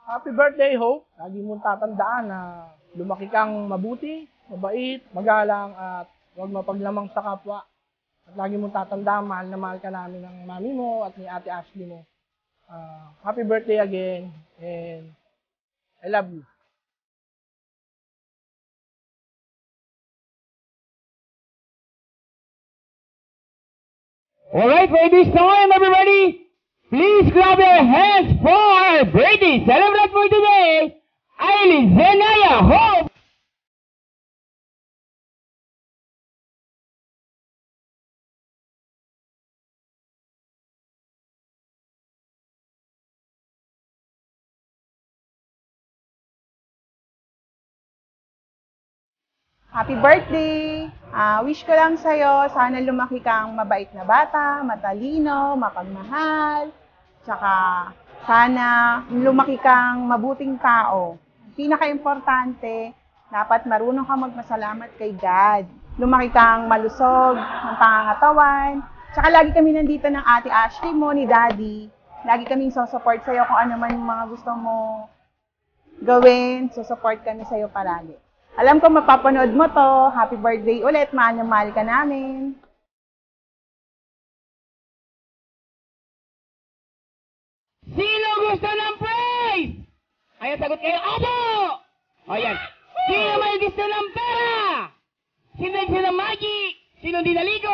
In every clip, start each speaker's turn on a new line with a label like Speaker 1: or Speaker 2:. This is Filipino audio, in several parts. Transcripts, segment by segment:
Speaker 1: Happy birthday, Hope. Lagi mong tatandaan na lumaki kang mabuti, mabait, magalang, at huwag mapaglamang sa kapwa. At lagi mong tatandaan, mahal na mahal ka namin ng mami mo at ni Ate Ashley mo. Happy birthday again, and I love you.
Speaker 2: Alright, for this time, everybody, please clap your hands for our birthday celebrant for today, Aileen Zenaya Hope.
Speaker 3: Happy birthday! Wish ko lang sa'yo, sana lumaki kang mabait na bata, matalino, mapagmahal, tsaka sana lumaki kang mabuting tao. Pinaka-importante, dapat marunong kang magpasalamat kay God. Lumaki kang malusog ng pangangatawan, tsaka lagi kami nandito ng Ate Ashley mo, ni Daddy. Lagi kaming support sa'yo kung ano man yung mga gusto mo gawin, support kami sa'yo palagi. Alam ko mapapanood mo to. Happy birthday ulit. Mahal na mahal ka namin.
Speaker 2: Sino gusto ng prize? Ayan, sagot kayo, Apo! Ayan. Sino may gusto ng pera? Sino gusto ng magic? Sino di naligo?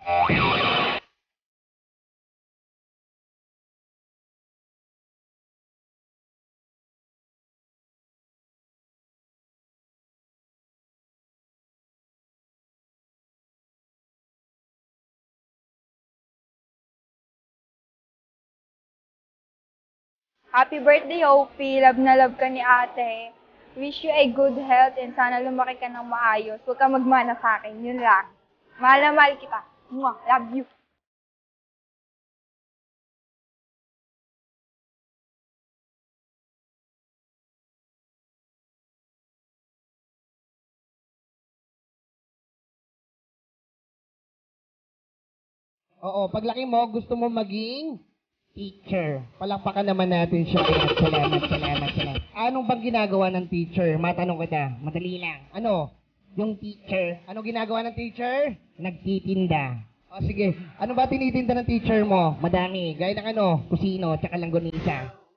Speaker 4: Happy birthday, Opie. Love na love ka ni ate. Wish you a good health and sana lumaki ka ng maayos. Huwag ka magmana sa akin. Yun lang. Mahal na mahal kita. Mwah. Love you.
Speaker 2: Oo, paglaki mo, gusto mo maging teacher. Palakpakan naman natin siya. Salamat. Anong bang ginagawa ng teacher? Matanong kita. Madali lang. Ano? Yung teacher. Anong ginagawa ng teacher? Nagtitinda. O sige, ano ba tinitinda ng teacher mo? Madami. Gaya ng ano? Kusino, tsaka langgonisa.